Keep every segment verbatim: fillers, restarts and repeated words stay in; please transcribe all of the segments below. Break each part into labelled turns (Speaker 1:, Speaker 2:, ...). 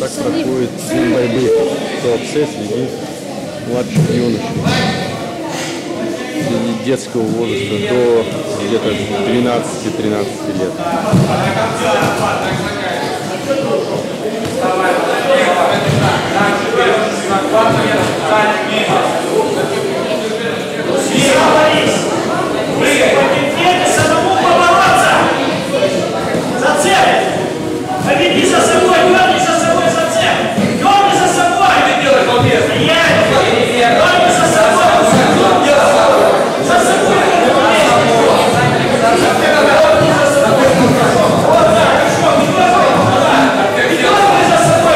Speaker 1: Так проходит день борьбы ТО-АПСЭ среди младших юношей. Среди детского возраста до где-то двенадцати-тринадцати лет.
Speaker 2: Веди за собой, дерни за собой за цель! Дерни за собой! Ты делаешь, балбес! Я дерни за собой! За собой! Вот так, хорошо! Дерни за собой!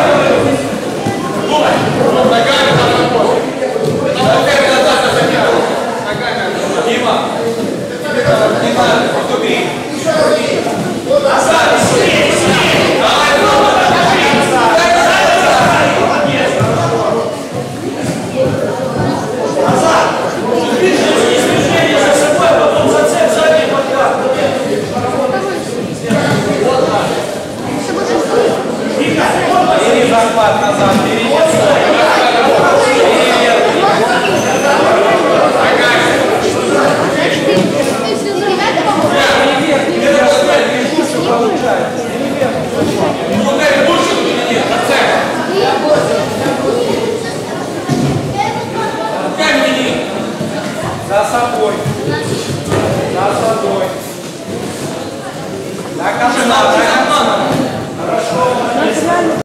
Speaker 2: Ногами надо работать! Ногами назад забегал! Ногами! Дима! Дима! Поступи! Назад! Быстрее! Захват назад, впереди. За собой. За собой. Так,